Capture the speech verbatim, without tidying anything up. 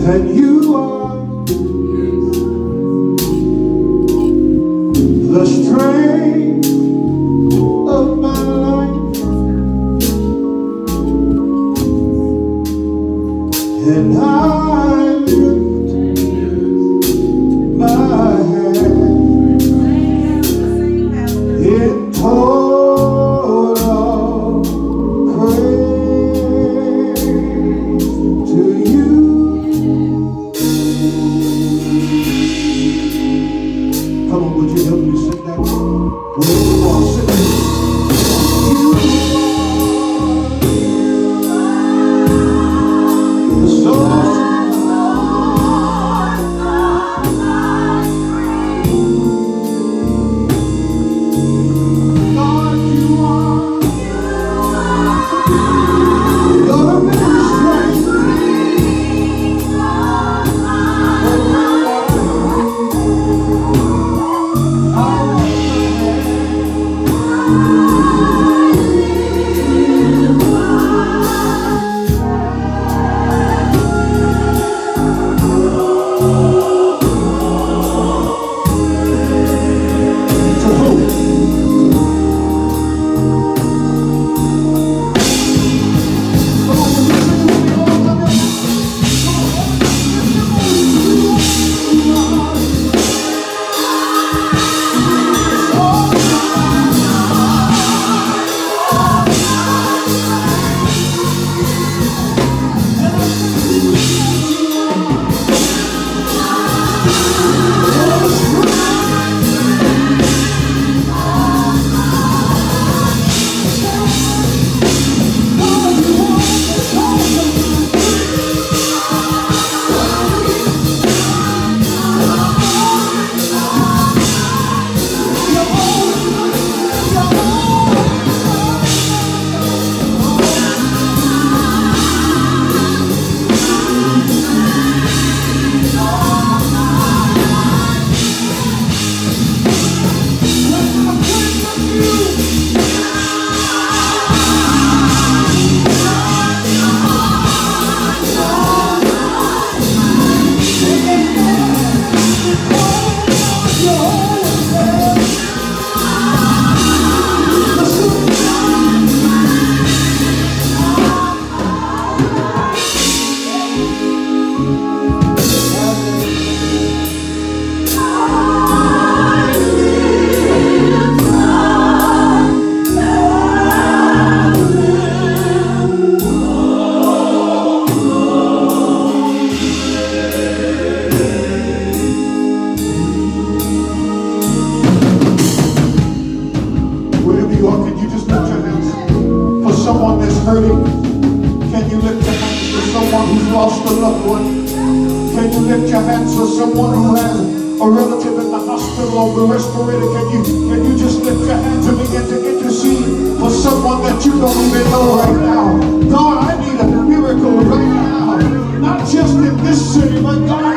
And you are the strength of my life, and I lift my hand in total praise to you. Come on, would you help me sing that? Wherever you are, sing it. You are the source someone that's hurting? Can you lift your hands for someone who's lost a loved one? Can you lift your hands for someone who has a relative in the hospital or the respirator? Can you, can you just lift your hands and begin to intercede for someone that you don't even know right now? God, I need a miracle right now. Not just in this city, but God,